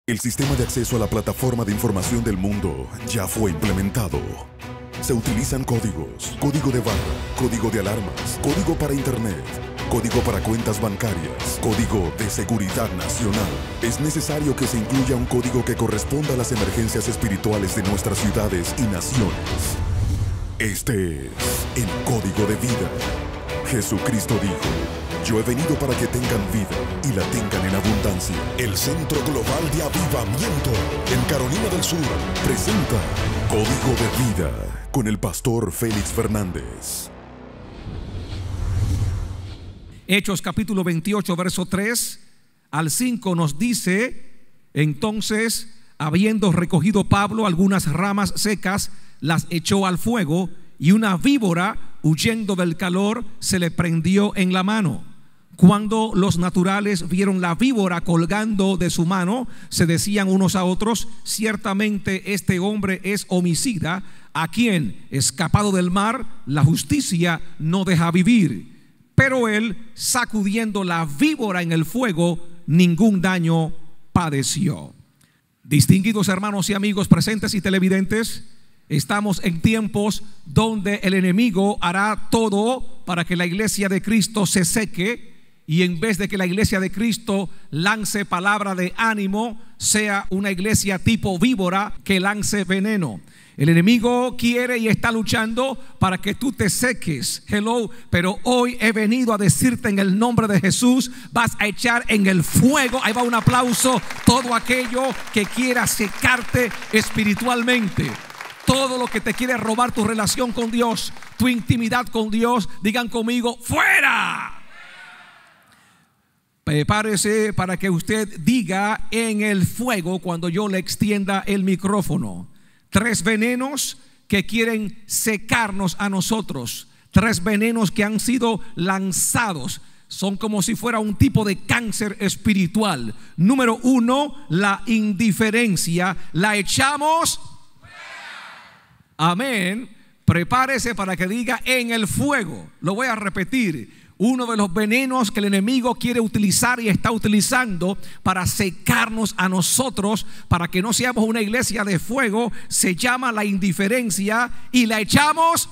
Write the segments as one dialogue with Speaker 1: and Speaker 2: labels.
Speaker 1: El sistema de acceso a la plataforma de información del mundo ya fue implementado. Se utilizan códigos, código de barra, código de alarmas, código para internet, código para cuentas bancarias, código de seguridad nacional. Es necesario que se incluya un código que corresponda a las emergencias espirituales de nuestras ciudades y naciones. Este es el código de vida. Jesucristo dijo: yo he venido para que tengan vida y la tengan en abundancia. El Centro Global de Avivamiento en Carolina del Sur presenta Código de Vida con el pastor Félix Fernández.
Speaker 2: Hechos capítulo 28, verso 3 al 5 nos dice: entonces, habiendo recogido Pablo algunas ramas secas, las echó al fuego, y una víbora, huyendo del calor, se le prendió en la mano. Cuando los naturales vieron la víbora colgando de su mano, se decían unos a otros: ciertamente este hombre es homicida, a quien, escapado del mar, la justicia no deja vivir. Pero él, sacudiendo la víbora en el fuego, ningún daño padeció. Distinguidos hermanos y amigos presentes y televidentes, estamos en tiempos donde el enemigo hará todo para que la iglesia de Cristo se seque, y en vez de que la iglesia de Cristo lance palabra de ánimo, sea una iglesia tipo víbora que lance veneno. El enemigo quiere y está luchando para que tú te seques. Hello, pero hoy he venido a decirte en el nombre de Jesús: vas a echar en el fuego, ahí va un aplauso, todo aquello que quiera secarte espiritualmente. Todo lo que te quiere robar tu relación con Dios, tu intimidad con Dios, digan conmigo: ¡fuera! Prepárese para que usted diga en el fuego cuando yo le extienda el micrófono. 3 venenos que quieren secarnos a nosotros. 3 venenos que han sido lanzados. Son como si fuera un tipo de cáncer espiritual. Número 1, la indiferencia. La echamos. Amén. Prepárese para que diga en el fuego. Lo voy a repetir. Uno de los venenos que el enemigo quiere utilizar y está utilizando para secarnos a nosotros, para que no seamos una iglesia de fuego, se llama la indiferencia, y la echamos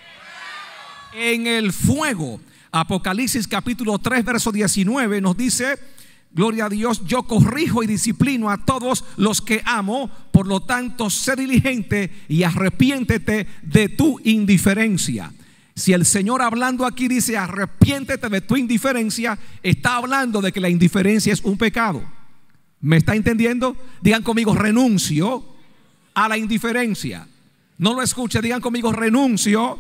Speaker 2: en el fuego. Apocalipsis capítulo 3 verso 19 nos dice: gloria a Dios, yo corrijo y disciplino a todos los que amo, por lo tanto sé diligente y arrepiéntete de tu indiferencia. Si el Señor hablando aquí dice arrepiéntete de tu indiferencia, está hablando de que la indiferencia es un pecado. ¿Me está entendiendo? Digan conmigo: renuncio a la indiferencia. No lo escuche, digan conmigo: renuncio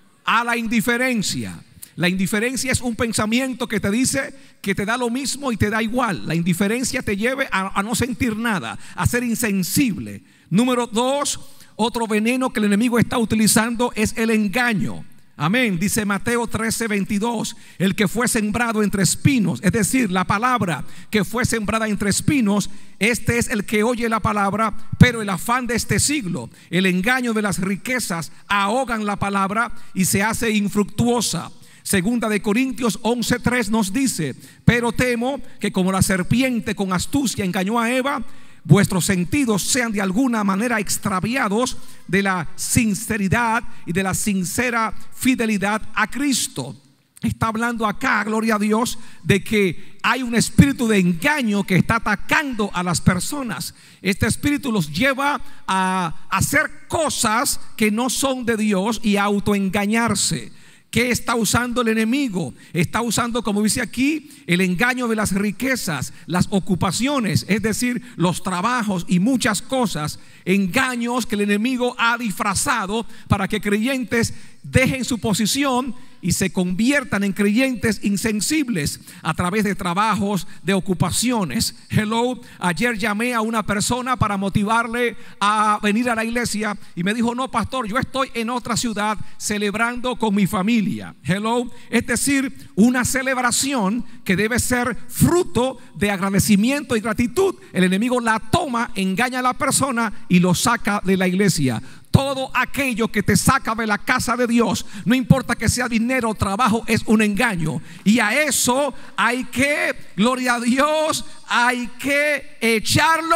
Speaker 2: a la indiferencia. La indiferencia es un pensamiento que te dice que te da lo mismo y te da igual. La indiferencia te lleva a no sentir nada, a ser insensible. Número 2, otro veneno que el enemigo está utilizando es el engaño. Amén. Dice Mateo 13:22: el que fue sembrado entre espinos, es decir, la palabra que fue sembrada entre espinos, este es el que oye la palabra, pero el afán de este siglo, el engaño de las riquezas, ahogan la palabra y se hace infructuosa. Segunda de Corintios 11:3 nos dice: pero temo que como la serpiente con astucia engañó a Eva, vuestros sentidos sean de alguna manera extraviados de la sinceridad y de la sincera fidelidad a Cristo. Está hablando acá, gloria a Dios, de que hay un espíritu de engaño que está atacando a las personas. Este espíritu los lleva a hacer cosas que no son de Dios y a autoengañarse. ¿Qué está usando el enemigo? Está usando, como dice aquí, el engaño de las riquezas, las ocupaciones, es decir, los trabajos y muchas cosas. Engaños que el enemigo ha disfrazado para que creyentes dejen su posición y se conviertan en creyentes insensibles a través de trabajos, de ocupaciones. Hello, ayer llamé a una persona para motivarle a venir a la iglesia y me dijo: no, pastor, yo estoy en otra ciudad celebrando con mi familia. Hello, es decir, una celebración que debe ser fruto de agradecimiento y gratitud. El enemigo la toma, engaña a la persona y lo saca de la iglesia. Todo aquello que te saca de la casa de Dios, no importa que sea dinero o trabajo, es un engaño. Y a eso hay que, gloria a Dios, hay que echarlo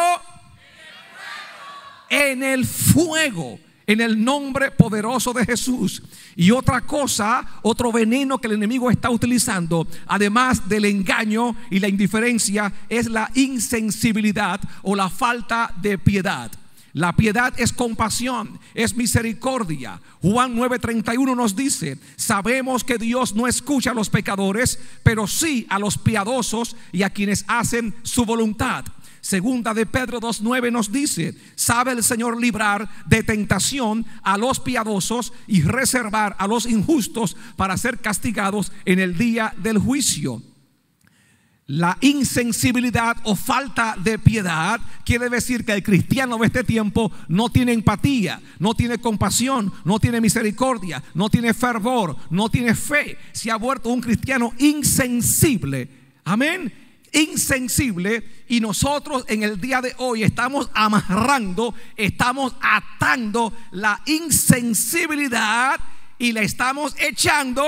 Speaker 2: en el fuego, en el nombre poderoso de Jesús. Y otra cosa, otro veneno que el enemigo está utilizando, además del engaño y la indiferencia, es la insensibilidad o la falta de piedad. La piedad es compasión, es misericordia. Juan 9:31 nos dice: sabemos que Dios no escucha a los pecadores, pero sí a los piadosos y a quienes hacen su voluntad. Segunda de Pedro 2:9 nos dice: sabe el Señor librar de tentación a los piadosos y reservar a los injustos para ser castigados en el día del juicio. La insensibilidad o falta de piedad quiere decir que el cristiano de este tiempo no tiene empatía, no tiene compasión, no tiene misericordia, no tiene fervor, no tiene fe. Se ha vuelto un cristiano insensible. Amén. Insensible. Y nosotros en el día de hoy estamos amarrando, estamos atando la insensibilidad y la estamos echando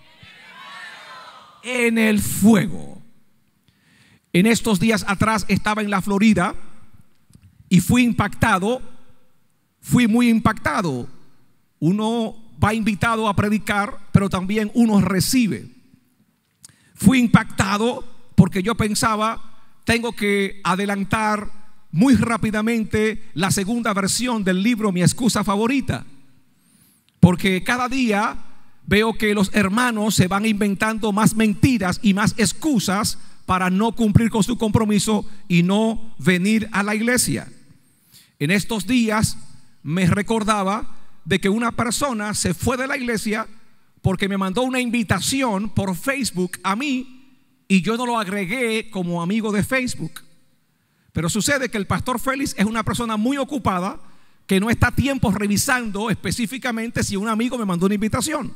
Speaker 2: en el fuego. En estos días atrás estaba en la Florida y fui muy impactado. Uno va invitado a predicar, pero también uno recibe. Fui impactado porque yo pensaba, tengo que adelantar muy rápidamente la segunda versión del libro Mi excusa favorita, porque cada día veo que los hermanos se van inventando más mentiras y más excusas para no cumplir con su compromiso y no venir a la iglesia. En estos días me recordaba de que una persona se fue de la iglesia porque me mandó una invitación por Facebook a mí y yo no lo agregué como amigo de Facebook. Pero sucede que el pastor Félix es una persona muy ocupada que no está a tiempo revisando específicamente si un amigo me mandó una invitación.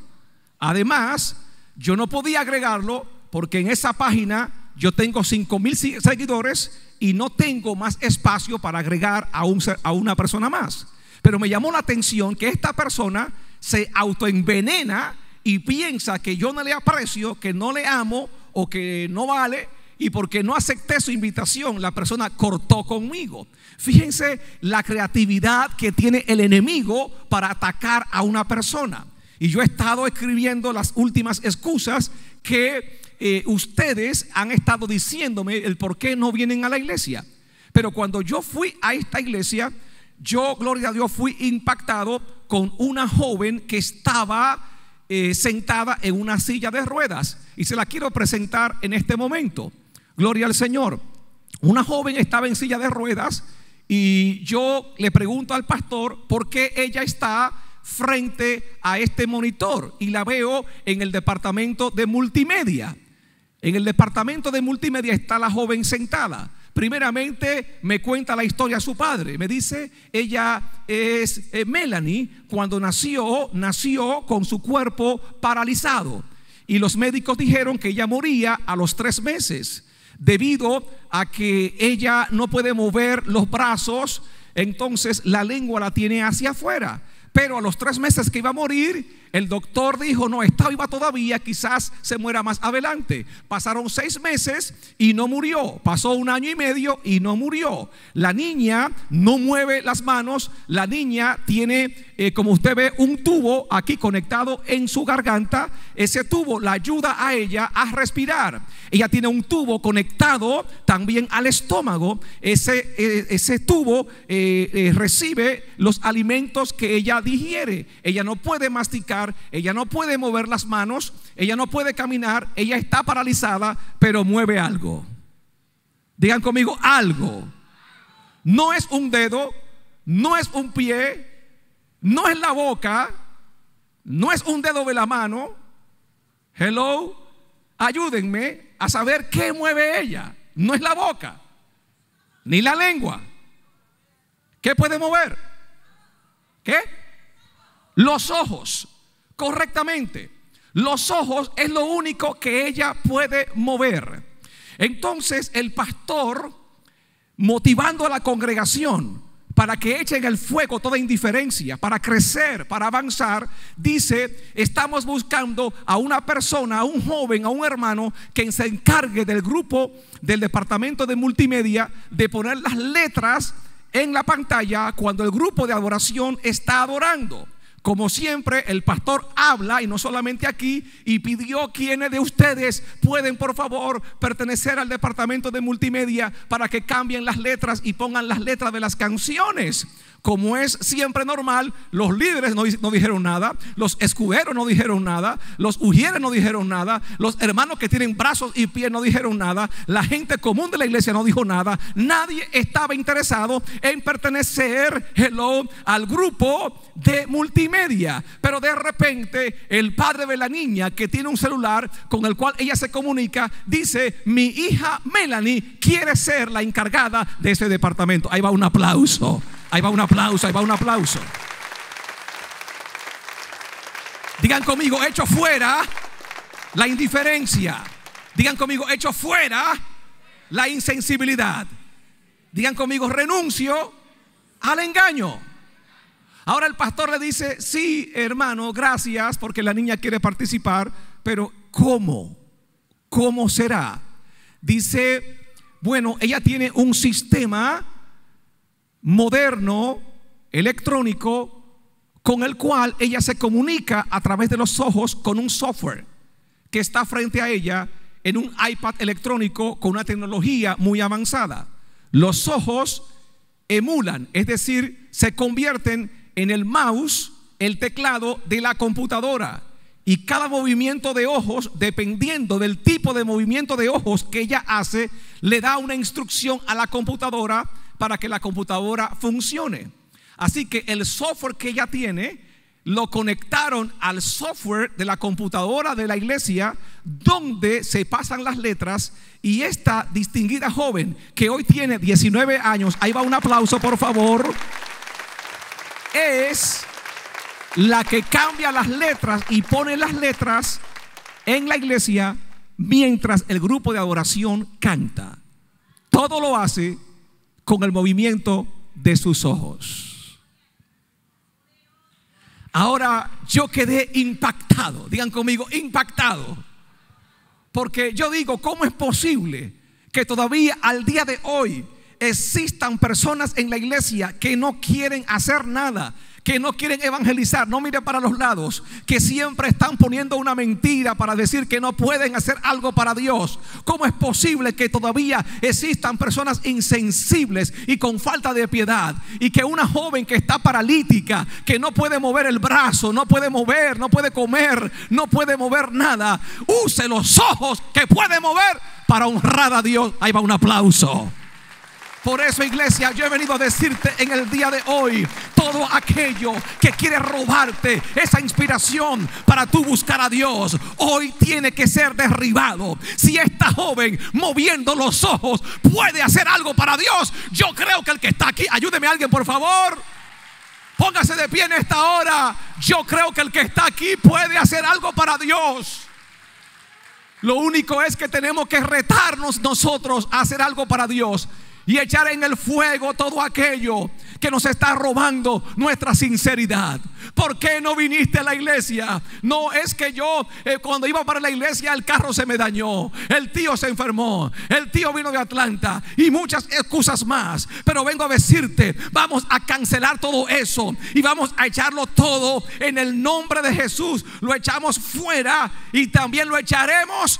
Speaker 2: Además, yo no podía agregarlo porque en esa página yo tengo 5,000 seguidores y no tengo más espacio para agregar a una persona más. Pero me llamó la atención que esta persona se autoenvenena y piensa que yo no le aprecio, que no le amo o que no vale, y porque no acepté su invitación, la persona cortó conmigo. Fíjense la creatividad que tiene el enemigo para atacar a una persona. Y yo he estado escribiendo las últimas excusas que ustedes han estado diciéndome el por qué no vienen a la iglesia. Pero cuando yo fui a esta iglesia, yo, gloria a Dios, fui impactado con una joven que estaba sentada en una silla de ruedas, y se la quiero presentar en este momento. Gloria al Señor. Una joven estaba en silla de ruedas y yo le pregunto al pastor por qué ella está frente a este monitor, y la veo en el departamento de multimedia. En el departamento de multimedia está la joven sentada. Primeramente me cuenta la historia de su padre. Me dice, ella es Melanie. Cuando nació con su cuerpo paralizado, y los médicos dijeron que ella moría a los 3 meses debido a que ella no puede mover los brazos. Entonces la lengua la tiene hacia afuera. Pero a los 3 meses que iba a morir, el doctor dijo: no, está viva todavía, quizás se muera más adelante. Pasaron 6 meses y no murió. Pasó 1 año y medio y no murió. La niña no mueve las manos. La niña tiene, como usted ve, un tubo aquí conectado en su garganta. Ese tubo la ayuda a ella a respirar. Ella tiene un tubo conectado también al estómago. Ese tubo recibe los alimentos que ella digiere. Ella no puede masticar, ella no puede mover las manos, ella no puede caminar, ella está paralizada, pero mueve algo. Digan conmigo, algo. No es un dedo, no es un pie, no es la boca, no es un dedo de la mano. Hello, ayúdenme a saber qué mueve ella. No es la boca, ni la lengua. ¿Qué puede mover? ¿Qué? Los ojos. Correctamente. Los ojos es lo único que ella puede mover. Entonces el pastor, motivando a la congregación, para que echen el fuego toda indiferencia, para crecer, para avanzar. Dice, estamos buscando a una persona, a un joven, a un hermano que se encargue del grupo, del departamento de multimedia, de poner las letras en la pantalla cuando el grupo de adoración está adorando. Como siempre, el pastor habla, y no solamente aquí, y pidió quienes de ustedes pueden por favor pertenecer al departamento de multimedia para que cambien las letras y pongan las letras de las canciones. Como es siempre normal, los líderes no dijeron nada, los escuderos no dijeron nada, los ujieres no dijeron nada, los hermanos que tienen brazos y pies no dijeron nada, la gente común de la iglesia no dijo nada. Nadie estaba interesado en pertenecer, al grupo de multimedia. Pero de repente el padre de la niña, que tiene un celular con el cual ella se comunica, dice: mi hija Melanie quiere ser la encargada de ese departamento. Ahí va un aplauso. Ahí va un aplauso, ahí va un aplauso. Digan conmigo, echo fuera la indiferencia. Digan conmigo, echo fuera la insensibilidad. Digan conmigo, renuncio al engaño. Ahora el pastor le dice: sí, hermano, gracias, porque la niña quiere participar, pero ¿cómo? ¿Cómo será? Dice, bueno, ella tiene un sistema moderno, electrónico, con el cual ella se comunica a través de los ojos con un software que está frente a ella en un iPad electrónico con una tecnología muy avanzada. Los ojos emulan, es decir, se convierten en el mouse, el teclado de la computadora, y cada movimiento de ojos, dependiendo del tipo de movimiento de ojos que ella hace, le da una instrucción a la computadora para que la computadora funcione. Así que el software que ella tiene lo conectaron al software de la computadora de la iglesia, donde se pasan las letras. Y esta distinguida joven, que hoy tiene 19 años, ahí va un aplauso por favor, es la que cambia las letras y pone las letras en la iglesia mientras el grupo de adoración canta. Todo lo hace con el movimiento de sus ojos. Ahora yo quedé impactado. Digan conmigo, impactado. Porque yo digo, ¿cómo es posible que todavía al día de hoy existan personas en la iglesia que no quieren hacer nada, que no quieren evangelizar? No mire para los lados, que siempre están poniendo una mentira para decir que no pueden hacer algo para Dios. ¿Cómo es posible que todavía existan personas insensibles y con falta de piedad? Y que una joven que está paralítica, que no puede mover el brazo, no puede mover, no puede comer, no puede mover nada, use los ojos que puede mover para honrar a Dios. Ahí va un aplauso. Por eso, iglesia, yo he venido a decirte en el día de hoy: todo aquello que quiere robarte esa inspiración para tú buscar a Dios, hoy tiene que ser derribado. Si esta joven moviendo los ojos puede hacer algo para Dios, yo creo que el que está aquí, ayúdeme alguien por favor, póngase de pie en esta hora. Yo creo que el que está aquí puede hacer algo para Dios. Lo único es que tenemos que retarnos nosotros a hacer algo para Dios y echar en el fuego todo aquello que nos está robando nuestra sinceridad. ¿Por qué no viniste a la iglesia? No, es que yo cuando iba para la iglesia el carro se me dañó, el tío se enfermó, el tío vino de Atlanta y muchas excusas más. Pero vengo a decirte, vamos a cancelar todo eso y vamos a echarlo todo en el nombre de Jesús. Lo echamos fuera y también lo echaremos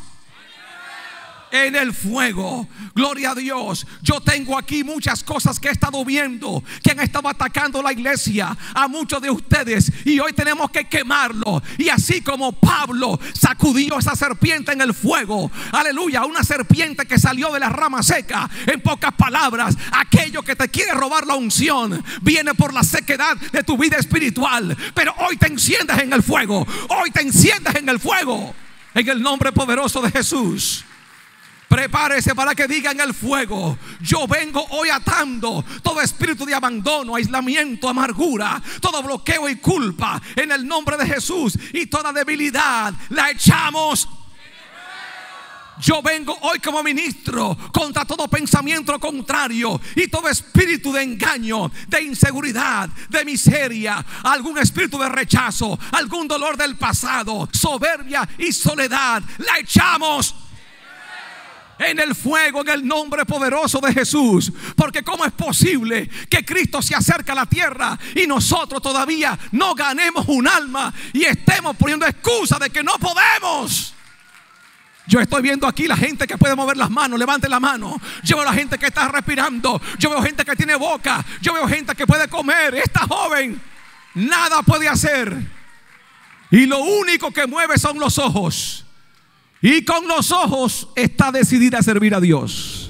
Speaker 2: en el fuego. Gloria a Dios. Yo tengo aquí muchas cosas que he estado viendo que han estado atacando la iglesia, a muchos de ustedes, y hoy tenemos que quemarlo. Y así como Pablo sacudió esa serpiente en el fuego, aleluya, una serpiente que salió de la rama seca. En pocas palabras, aquello que te quiere robar la unción viene por la sequedad de tu vida espiritual, pero hoy te enciendes en el fuego. Hoy te enciendes en el fuego, en el nombre poderoso de Jesús. Prepárese para que diga en el fuego: yo vengo hoy atando todo espíritu de abandono, aislamiento, amargura, todo bloqueo y culpa en el nombre de Jesús. Y toda debilidad la echamos Yo vengo hoy como ministro contra todo pensamiento contrario y todo espíritu de engaño, de inseguridad, de miseria, algún espíritu de rechazo, algún dolor del pasado, soberbia y soledad. La echamos en el fuego, en el nombre poderoso de Jesús. Porque ¿cómo es posible que Cristo se acerque a la tierra y nosotros todavía no ganemos un alma y estemos poniendo excusa de que no podemos? Yo estoy viendo aquí la gente que puede mover las manos. Levante la mano. Yo veo la gente que está respirando. Yo veo gente que tiene boca. Yo veo gente que puede comer. Esta joven nada puede hacer y lo único que mueve son los ojos. Y con los ojos está decidida a servir a Dios.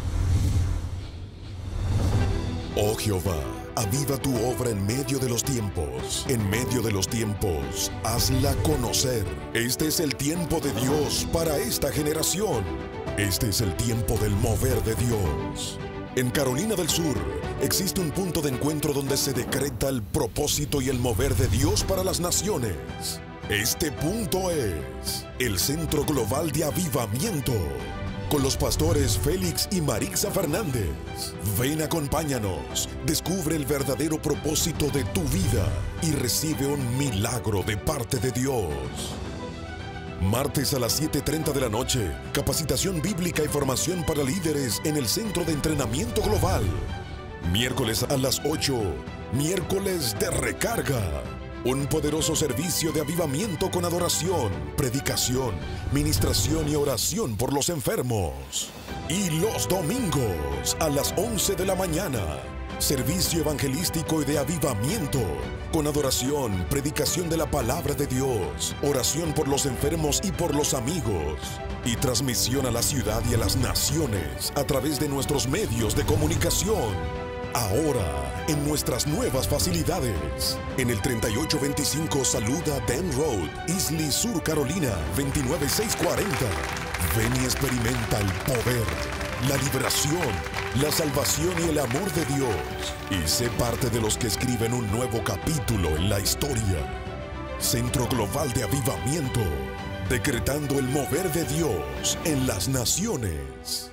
Speaker 1: Oh Jehová, aviva tu obra en medio de los tiempos. En medio de los tiempos, hazla conocer. Este es el tiempo de Dios para esta generación. Este es el tiempo del mover de Dios. En Carolina del Sur existe un punto de encuentro donde se decreta el propósito y el mover de Dios para las naciones. Este punto es el Centro Global de Avivamiento, con los pastores Félix y Marixa Fernández. Ven, acompáñanos, descubre el verdadero propósito de tu vida y recibe un milagro de parte de Dios. Martes a las 7:30 de la noche, capacitación bíblica y formación para líderes en el Centro de Entrenamiento Global. Miércoles a las 8, miércoles de recarga. Un poderoso servicio de avivamiento con adoración, predicación, ministración y oración por los enfermos. Y los domingos a las 11 de la mañana, servicio evangelístico y de avivamiento con adoración, predicación de la palabra de Dios, oración por los enfermos y por los amigos, y transmisión a la ciudad y a las naciones a través de nuestros medios de comunicación. Ahora, en nuestras nuevas facilidades, en el 3825 Saluda Dam Road, Easley, Sur Carolina, 29640. Ven y experimenta el poder, la liberación, la salvación y el amor de Dios. Y sé parte de los que escriben un nuevo capítulo en la historia. Centro Global de Avivamiento, decretando el mover de Dios en las naciones.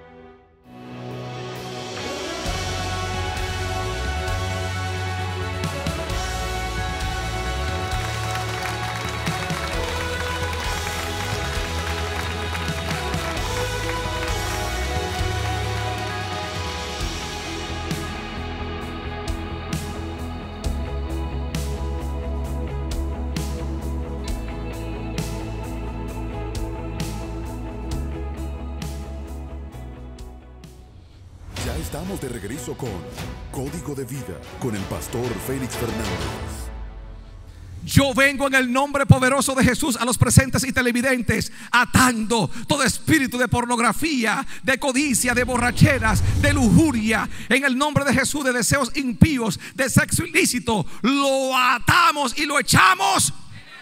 Speaker 1: Estamos de regreso con Código de Vida, con el pastor Félix Fernández.
Speaker 2: Yo vengo en el nombre poderoso de Jesús a los presentes y televidentes, atando todo espíritu de pornografía, de codicia, de borracheras, de lujuria. En el nombre de Jesús, de deseos impíos, de sexo ilícito, lo atamos y lo echamos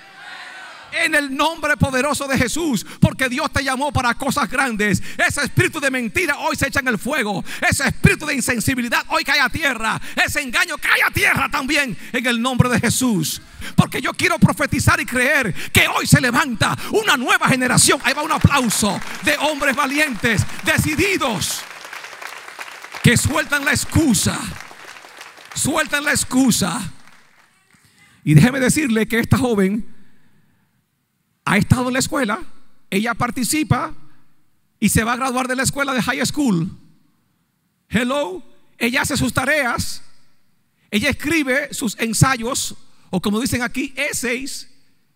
Speaker 2: en el nombre poderoso de Jesús, porque Dios te llamó para cosas grandes. Ese espíritu de mentira hoy se echa en el fuego. Ese espíritu de insensibilidad hoy cae a tierra. Ese engaño cae a tierra también en el nombre de Jesús. Porque yo quiero profetizar y creer que hoy se levanta una nueva generación. Ahí va un aplauso de hombres valientes, decididos, que sueltan la excusa. Sueltan la excusa. Y déjeme decirle que esta joven ha estado en la escuela, ella participa y se va a graduar de la escuela de high school. Hello, ella hace sus tareas, ella escribe sus ensayos, o como dicen aquí, essays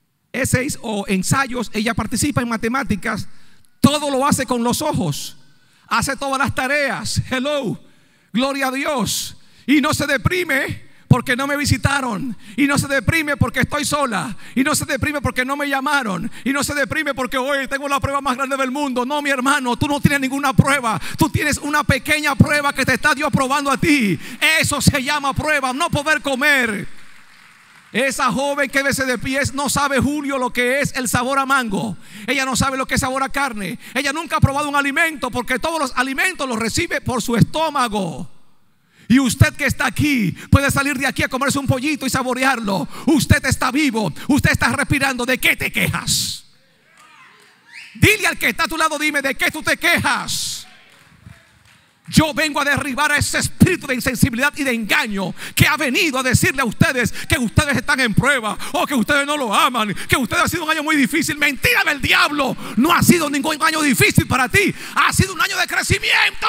Speaker 2: o ensayos. Ella participa en matemáticas, todo lo hace con los ojos, hace todas las tareas. Hello, gloria a Dios. Y no se deprime porque no me visitaron, y no se deprime porque estoy sola, y no se deprime porque no me llamaron, y no se deprime porque hoy tengo la prueba más grande del mundo. No, mi hermano, tú no tienes ninguna prueba. Tú tienes una pequeña prueba que te está Dios probando a ti. Eso se llama prueba, no poder comer. Esa joven que quédese de pies no sabe, Julio, lo que es el sabor a mango. Ella no sabe lo que es sabor a carne. Ella nunca ha probado un alimento, porque todos los alimentos los recibe por su estómago. Y usted que está aquí puede salir de aquí a comerse un pollito y saborearlo. Usted está vivo, usted está respirando. ¿De qué te quejas? Dile al que está a tu lado, dime, ¿de qué tú te quejas? Yo vengo a derribar a ese espíritu de insensibilidad y de engaño que ha venido a decirle a ustedes que ustedes están en prueba o que ustedes no lo aman, que ustedes ha sido un año muy difícil. Mentira del diablo. No ha sido ningún año difícil para ti. Ha sido un año de crecimiento.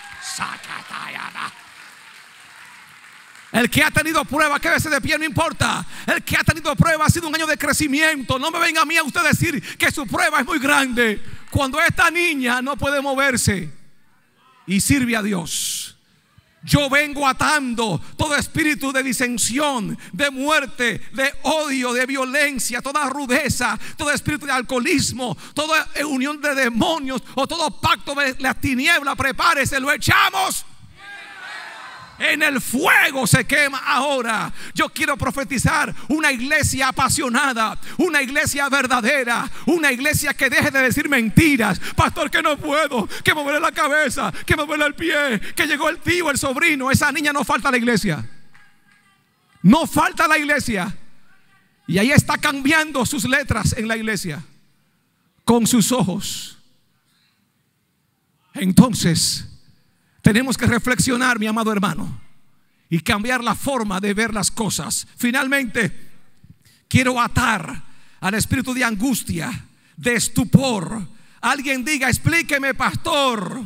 Speaker 2: El que ha tenido prueba, quédese de pie, no importa. El que ha tenido prueba ha sido un año de crecimiento. No me venga a mí a usted decir que su prueba es muy grande cuando esta niña no puede moverse y sirve a Dios. Yo vengo atando todo espíritu de disensión, de muerte, de odio, de violencia, toda rudeza, todo espíritu de alcoholismo, toda unión de demonios o todo pacto de la tiniebla. Prepárese, lo echamos. En el fuego se quema ahora. Yo quiero profetizar una iglesia apasionada, una iglesia verdadera, una iglesia que deje de decir mentiras. Pastor, que no puedo, que me duele la cabeza, que me duele el pie, que llegó el tío, el sobrino. Esa niña no falta a la iglesia. No falta a la iglesia. Y ahí está cambiando sus letras en la iglesia con sus ojos. Entonces tenemos que reflexionar, mi amado hermano, y cambiar la forma de ver las cosas. Finalmente, quiero atar al espíritu de angustia, de estupor. Alguien diga, explíqueme, pastor.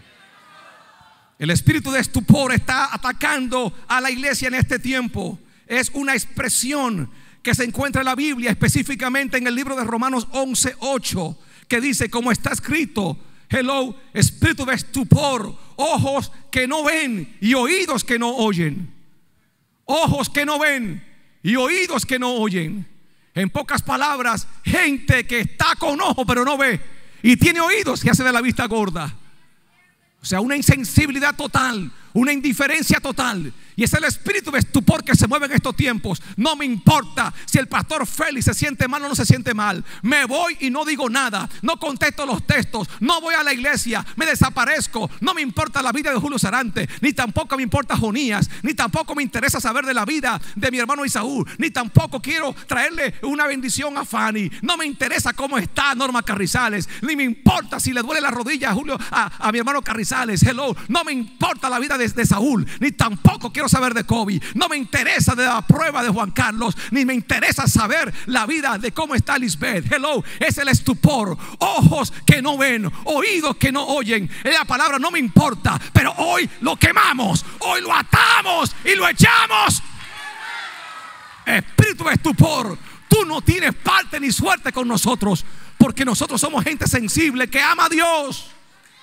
Speaker 2: El espíritu de estupor está atacando a la iglesia en este tiempo. Es una expresión que se encuentra en la Biblia, específicamente en el libro de Romanos 11:8, que dice, como está escrito, hello, espíritu de estupor, ojos que no ven y oídos que no oyen. Ojos que no ven y oídos que no oyen. En pocas palabras, gente que está con ojos pero no ve y tiene oídos que hace de la vista gorda. O sea, una insensibilidad total, una indiferencia total. Y es el espíritu de estupor que se mueve en estos tiempos. No me importa si el pastor Félix se siente mal o no se siente mal. Me voy y no digo nada. No contesto los textos. No voy a la iglesia. Me desaparezco. No me importa la vida de Julio Sarante. Ni tampoco me importa Jonías. Ni tampoco me interesa saber de la vida de mi hermano Isaú. Ni tampoco quiero traerle una bendición a Fanny. No me interesa cómo está Norma Carrizales. Ni me importa si le duele la rodilla a mi hermano Carrizales. Hello. No me importa la vida de Saúl. Ni tampoco quiero saber de Kobe. No me interesa de la prueba de Juan Carlos. Ni me interesa saber la vida de cómo está Lisbeth. Hello. Es el estupor. Ojos que no ven, oídos que no oyen. La palabra no me importa, pero hoy lo quemamos. Hoy lo atamos y lo echamos. Espíritu de estupor, tú no tienes parte ni suerte con nosotros, porque nosotros somos gente sensible que ama a Dios.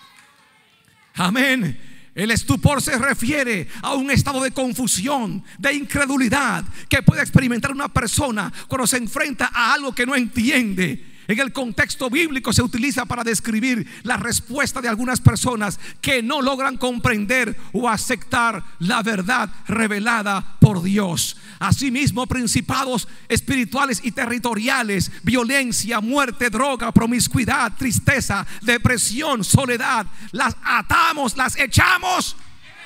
Speaker 2: Amén. El estupor se refiere a un estado de confusión, de incredulidad que puede experimentar una persona cuando se enfrenta a algo que no entiende. En el contexto bíblico se utiliza para describir la respuesta de algunas personas que no logran comprender o aceptar la verdad revelada por Dios. Asimismo, principados espirituales y territoriales, violencia, muerte, droga, promiscuidad, tristeza, depresión, soledad, las atamos, las echamos.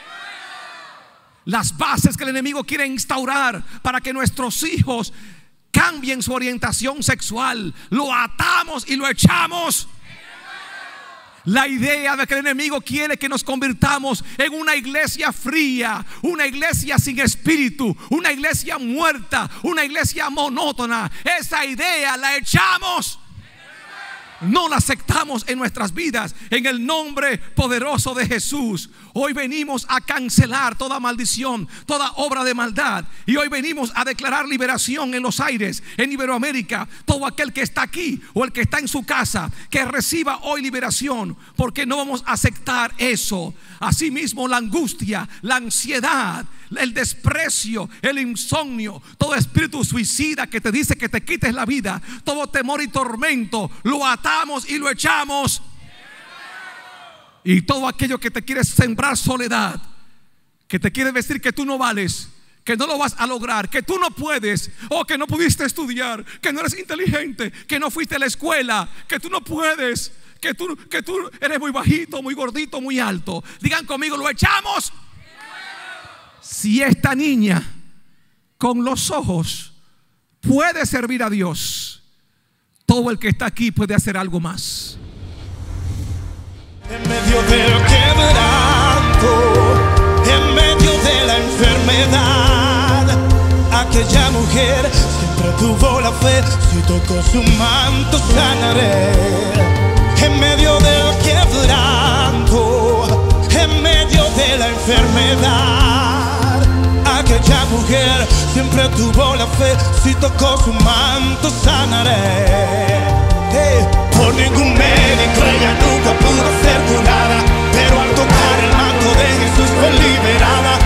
Speaker 2: Las bases que el enemigo quiere instaurar para que nuestros hijos cambien su orientación sexual, lo atamos y lo echamos. La idea de que el enemigo quiere que nos convirtamos en una iglesia fría, una iglesia sin espíritu, una iglesia muerta, una iglesia monótona. Esa idea la echamos. No la aceptamos en nuestras vidas, en el nombre poderoso de Jesús. Hoy venimos a cancelar toda maldición, toda obra de maldad. Y hoy venimos a declarar liberación en los aires, en Iberoamérica. Todo aquel que está aquí o el que está en su casa, que reciba hoy liberación, porque no vamos a aceptar eso. Asimismo, la angustia, la ansiedad, el desprecio, el insomnio, todo espíritu suicida que te dice que te quites la vida, todo temor y tormento, lo atamos y lo echamos. Y todo aquello que te quiere sembrar soledad, que te quiere decir que tú no vales, que no lo vas a lograr, que tú no puedes, o que no pudiste estudiar, que no eres inteligente, que no fuiste a la escuela, que tú no puedes, que tú eres muy bajito, muy gordito, muy alto. Digan conmigo, lo echamos. Si esta niña con los ojos puede servir a Dios, todo el que está aquí puede hacer algo más.
Speaker 3: En medio del quebranto, en medio de la enfermedad, aquella mujer siempre tuvo la fe, si toco su manto sanaré. En medio del quebranto, en medio de la enfermedad, aquella mujer siempre tuvo la fe, si tocó su manto sanaré. Por ningún médico ella nunca pudo ser curada, pero al tocar el manto de Jesús fue liberada.